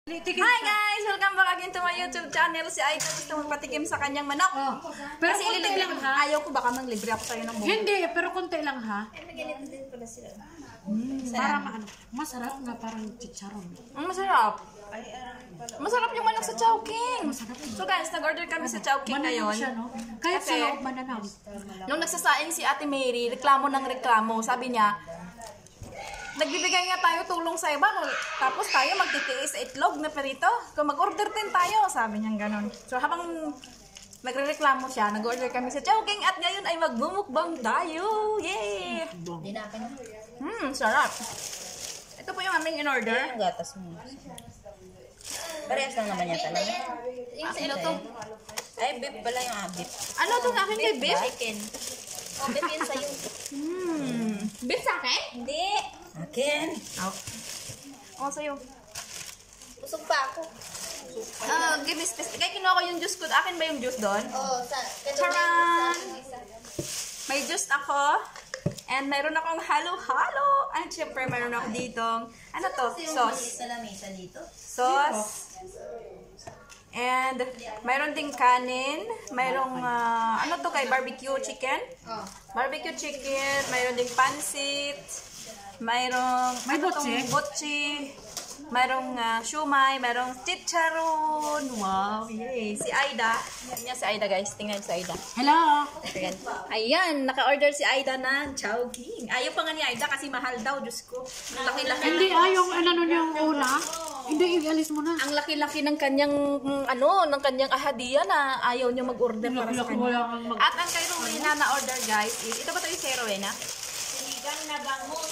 Hi guys! Welcome back again to my YouTube channel. Si Aida gusto magpatikim sa kanyang manok. Pero kasi ililibre ko. Ayaw ko, baka manglibre ako sa'yo ng buong. Hindi, pero konti lang ha. Ganito din pala sila. Parang masarap nga, parang chicharon. Masarap. Masarap yung manok sa Chowking. So guys, nag-order kami sa Chowking ngayon. Siya, no? Kahit sa loob mananaw. Nung nagsasaing si Ate Mary, reklamo ng reklamo. Sabi niya, nagbibigay nga tayo tulong sa iba, tapos tayo magtitiis sa itlog na perito. Kung mag-order din tayo, sabi niya ganon. So habang nagre-reklamo siya, nag-order kami sa Chowking at ngayon ay magmumukbang tayo. Yay! Dinapan niya. Sarap. Ito po yung aming in-order. Yung gatas mo. Parehas lang naman yan talaga. Ano to? Ay, beef pala yung beef. Ano to sa akin kay beef? Chicken. Oh, beef yun sa'yo. Beef sa akin? Hindi. Akin. Oo, sa'yo. Busog pa ako. Give me space. Kaya kinuha ko yung juice ko. Akin ba yung juice doon? Oo, Charan! May juice ako. And mayroon akong halo-halo. At syempre, mayroon ako ditong, ano to? Sauce. Sa lamesa dito. Sauce. And mayroon ding kanin. Mayroong, ano to kay barbecue chicken? Barbecue chicken. Mayroon ding pansit. Mayroong, May ano tong botche? botche. Mayroong shumai. Mayroong chicharon. Wow, yay. Si Aida. Yan si Aida guys. Tingnan si Aida. Hello! Ayan. Ayan, naka-order si Aida ng Chowking. Ayaw pa nga ni Aida kasi mahal daw, Diyos ko. Ang laki-laki. Hindi, yung yung una. Hindi, ialis mo na. Ang laki-laki ng kanyang, ng kanyang ahadiya na ayaw niya mag-order para sa kanya. At ang kay Rowena na order guys is, ito ba ito yung kay Rowena? Sinigang na bangus.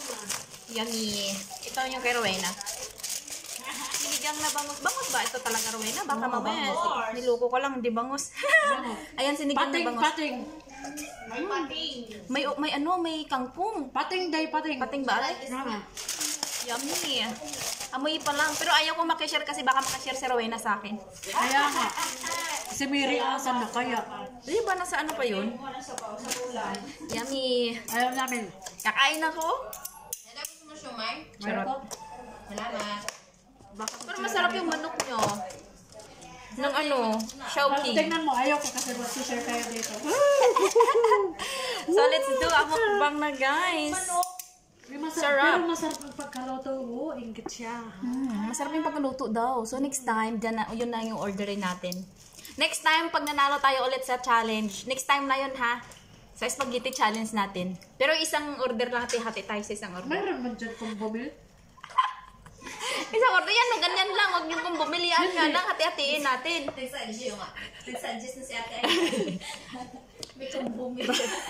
Yummy. Ito yung kay Rowena. Sinigang na bangus. Bangus ba? Ito talaga Rowena? Baka mamaya, niluko ko lang, hindi bangus. Ayan, sinigang na bangus. Pating. May pating. May kangkong. Pating, pating. Pating ba? Yummy. Amoy pa lang. Pero ayaw ko makishare kasi baka makishare si Rowena sa akin. Kaya nga. Si Mary, asan na kaya? Di ba nasa ano pa yun? Yummy. Ayaw namin. Kakain ako. Nalagos mo shumay? Charot. Salamat. Pero masarap yung manok nyo. Ng Chowking. Tingnan mo, ayaw ko kasi mag-share kayo dito. So let's do a mukbang na guys. Sarap. Pero masarap ang pagkaluto. Oo, ingit siya. Masarap yung pagluto daw. So next time, yun na yung orderin natin. Next time, pag nanalo tayo ulit sa challenge, next time na yun ha, sa spaghetti challenge natin. Pero isang order lang, hati-hati tayo sa isang order. Mayroon man dyan kung bumili. Isang order yan, na ganyan lang. Huwag yung kung bumilian nga lang, hati-hatiin natin. Tig-suggest yung tig-suggest na si ate ay. May kumbumi.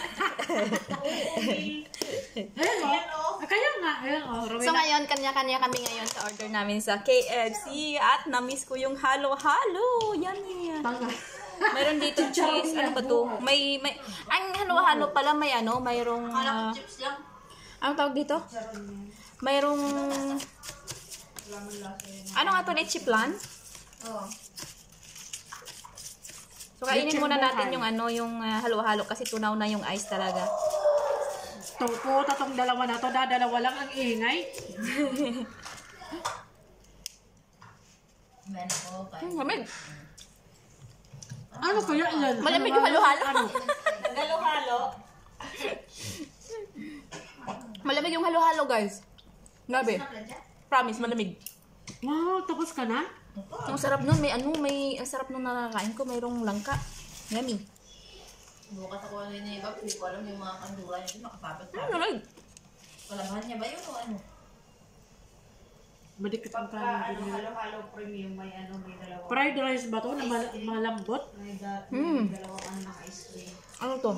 Ayan o. Kaya nga, ayan o. So ngayon, kanya-kanya kami ngayon sa order namin sa KFC at na-miss ko yung halo-halo. Yummy. Mayroon dito cheese. Ano ba to? Ang halo-halo pala mayroong... Kala ko chips lang. Ano tawag dito? Mayroong... Ano nga to? Lechiplan? Oo. So kainin muna natin yung yung halo-halo kasi tunaw na yung ice talaga. Tupo, tatong dalawa na to. Dalawa lang ang ingay. Men ko. Malamig. Ano kaya yan? Malamig yung halo-halo. Halo-halo. Malamig yung halo-halo guys. Grabe. Promise, malamig. Wow, tapos ka na? Ang sarap nun, ang sarap nung nakakain ko, mayroong langka. Yummy. Bukas ako ano yung iba, hindi ko alam yung mga kandura niya, makapapit pa. Malamig. Palamahan niya ba yun o ano? Madikit ang kanin. Halo-halo premium, may may dalawa. Fried rice ba to na malambot? May dalawang ice cream. Ano to?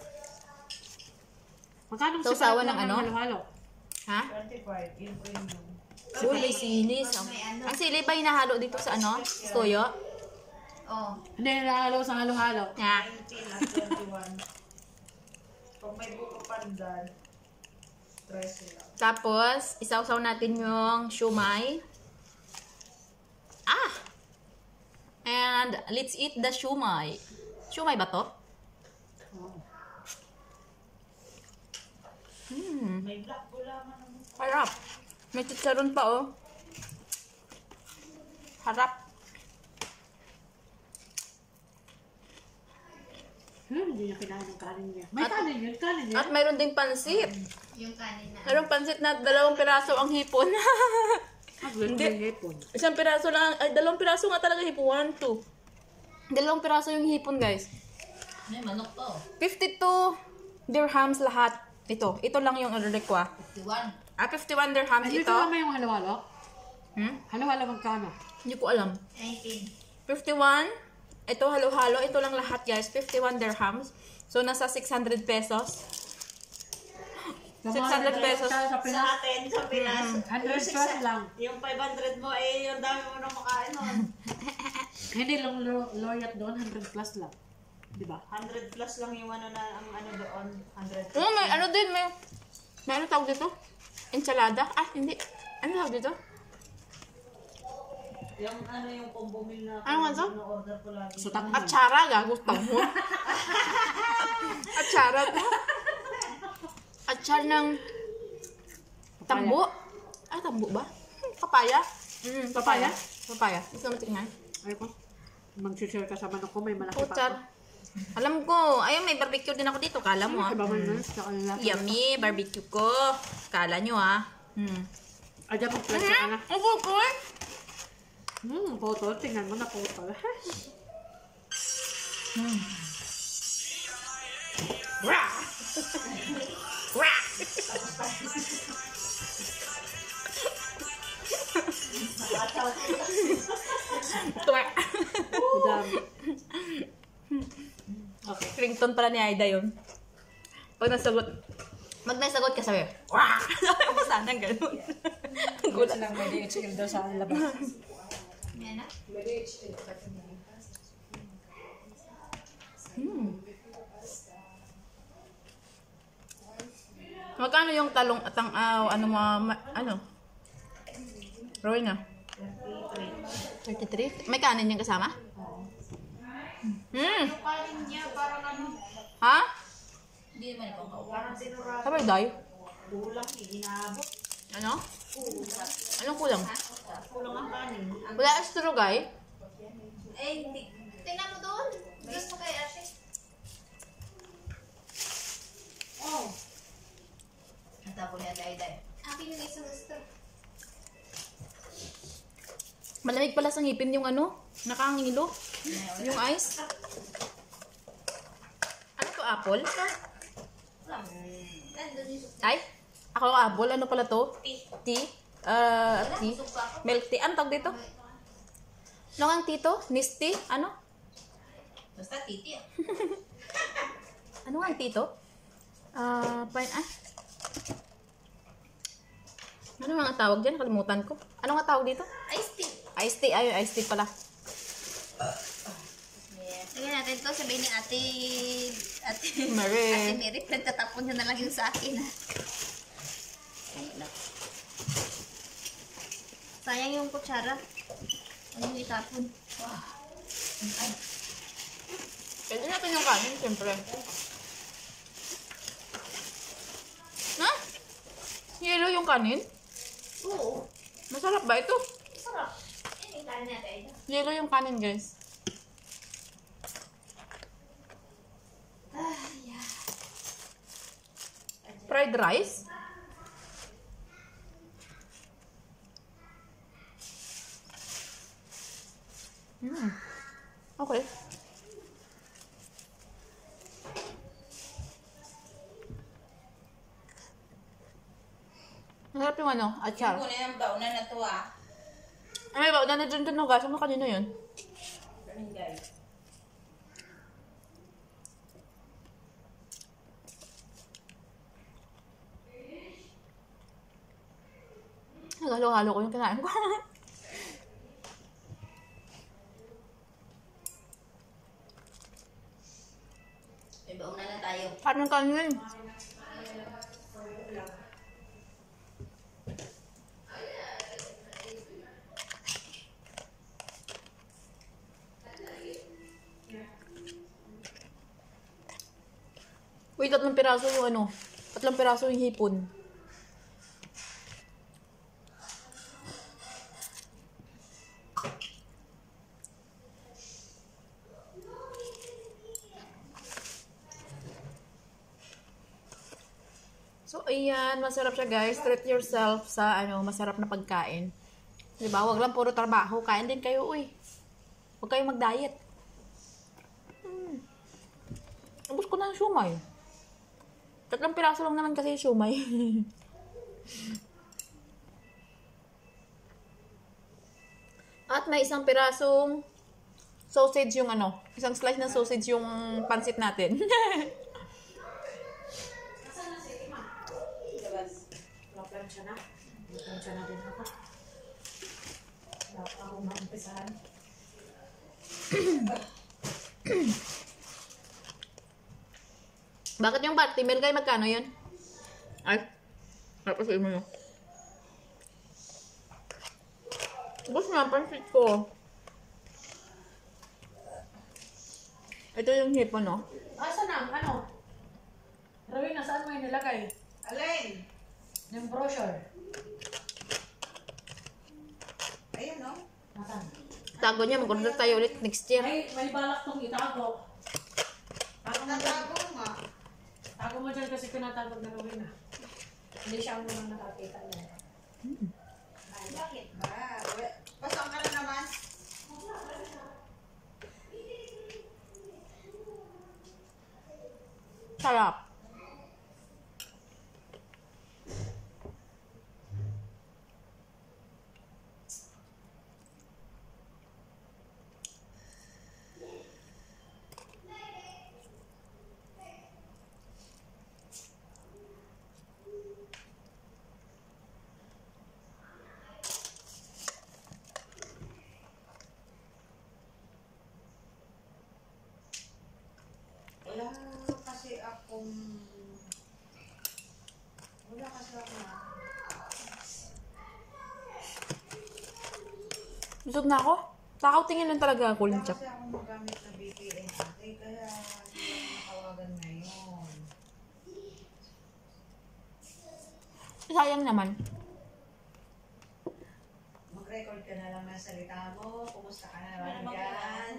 Magkano Sausawan ng halo-halo? Ha? 25, yung premium. Uy, may sili. Ang sili ba hinahalo dito sa Toyo? Oo. Hindi, halo sa halo-halo. Yeah. 19 at 21. Pag may buko pandan, 13 lang. Tapos, isawsaw natin yung shumai. And let's eat the shumai. Shumai ba to? May black gulaman naman. Harap. May chicharon pa oh. Harap. Hindi niya kinain ng kanin niya. May kanin yun. At mayroon ding pansit. Yung kanin na. Mayroong pansit na 2 piraso ang hipon. Hindi. Hipon. Isang piraso lang, ay 2 piraso nga talaga hipon. 1, 2. 2 piraso yung hipon, guys. May manok to. 52 dirhams lahat. Ito lang yung order ko 51. 51 dirhams Ay, ito. dito naman yung halo-halo. Hmm? Halo-halo magkano? Hindi ko alam. 19. 51. Ito halo-halo. Ito lang lahat, guys. 51 dirhams. So, nasa 600 pesos. 600 pesos. Sa Pinas, Sa atin, sa Pinas. 100 yung plus lang. Yung 500 mo, yung dami mo nang makain nun. Hindi lang loyat doon, 100 plus lang. Diba? 100 plus lang yung ano na, ang ano doon. 100 plus. May ano din, may ano tawag dito? Enchilada? Ah, hindi. Ano tawag dito? Yung ano yung combo meal na Ano nga to? order ko lagi. Sutak mo. Atsara, gago mo. Atsara to. Atsar ng tambo. Ah, tambo ba? Papaya? Papaya. Papaya. Gusto mo tingnan? Ay ko. Mag-share ka sa manok ko, may malaki pa Puchar. ako. Alam ko. Ayun, may barbecue din ako dito. Kala mo, ah. Iba man yun, sa kanila. Yummy, barbecue ko. Kala nyo, ah. Ay, dyan mag-plate ka na. Ang kukoy. Photo. Tingnan mo na photo. Wah! Wah! Tuwa. Madami. Okay. Ringtone pala ni Aida yun. Pag nasagot ka sabi, wah! Sabi mo sana ganun. Gulat. lang may DHL daw sa labas. May anak? Magkano yung talong at ang ano ano? Rowena? 33. May kanin yung kasama? Yung kanin niya, parang ano, Ha? Hindi naman ikaw kauwi. parang sinurado. Sabi dayo. Kulang, inaabot. Ano? Anong kulang? Kulang ang kanin. Wala astro guy? Eh, hindi. Tingnan mo doon. Gusto kay ate. Oh, Natapo ni ate Aida. Akin yung isang gusto. Malamig pala sa ngipin yung ano? Nakangilo? Yung ice? Ano to, apple? Nandun yung suka. Ay? Ako apple? Ano pala to? Tea? Tea? Suka ko. Milk tea? Ano tawag dito? Ano ang tito? Misty? Ano? Basta titi ah. Ano nga ang tito? Ano nga ang tawag dyan? Nakalimutan ko. Ano nga tawag dito? Iced tea. Iced tea. Ayun, iced tea pala. Lagyan natin ito. Sabihin ni ate Mary. Ate Mary, nagtatapon niya na lang yung sa akin. Ayun na. Sayang yung kutsara. Ano yung itapon? Wow. Ay. Pwede natin yung kanin, siyempre. Ha? Yellow yung kanin? Oo. Masarap ba ito? Sarap. Yan yung kanin natin. Yellow yung kanin, guys. Fried rice? Okay. Masarap yung ano, achar. Kunin ang bauna na to ah. Ay, ba, nandiyan dun hugas. Ano kanino yun? Halo-halo ko yung kinain ko. May bauna na tayo. Parang kanin. Uy, 3 piraso yung ano. 3 piraso yung hipon. ayan, masarap siya guys. Treat yourself sa masarap na pagkain. Diba? Huwag lang puro trabaho. Kain din kayo, uy. Huwag kayong mag-diet. Ubus ko na ang siumay. 3 piraso lang naman kasi yung siumay. At may 1 pirasong sausage yung isang slice ng sausage yung pansit natin. Plansya na. Plansya na din ako. Dapat ako maumpisahan. Bakit yung party meal kayo magkano yun? Ay, tapos mo yun. Gusto nga, pansit ko. Ito yung hipon, no? Asa na? Ano? Rawin, nasaan mo yung nilagay? Alin? Yung brochure. Ayun, no? Nasaan? Tago niya, mag-order tayo ulit next year. May balak tong itago. Natago nga. Tago mo dyan kasi pinatagog na Rawin na. Hindi siya ang unang nakakita niya. Ay, bakit ba? Pasok ka na naman. Sarap. Wala kasi ako na. Busog na ako. Takaw tingin lang talaga ako Wala lang chap. kasi ako magamit na BPN ate, kaya hindi ako nakawagan ngayon. Sayang naman. Mag-record ka na lang ng salita mo. Kumusta ka na naman dyan?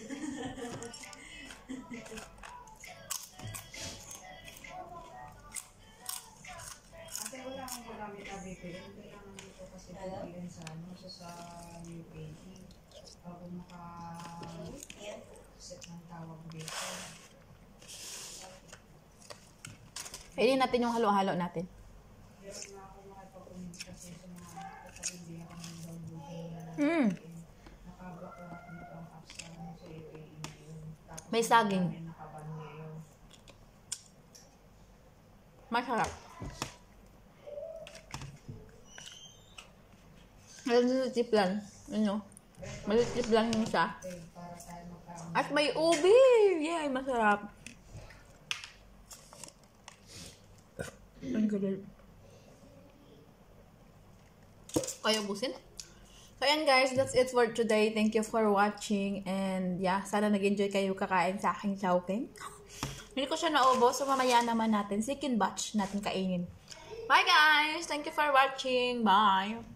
Kasi wala akong magamit na BPN. Kailangan dito kasi BPN sa sa UAE. Bago maka-set ng tawag dito. Pwede natin yung halo-halo natin. Meron na ako makipag-communicate sa mga kapatid ako ng downloading na nakablock ko ako nitong apps sa UAE ngayon. Tapos May saging. nakaban ngayon. Masarap. Malutip lang. Malutip lang yung isa. Okay, para tayo magkaroon. At may ubi! Yay! Masarap. Ang gagal. Kaya busin? So, ayan guys. That's it for today. Thank you for watching. And yeah, sana nag-enjoy kayo kakain sa aking chowking. Hindi ko siya naubos. So, mamaya naman natin. Second batch natin kainin. Bye guys! Thank you for watching. Bye!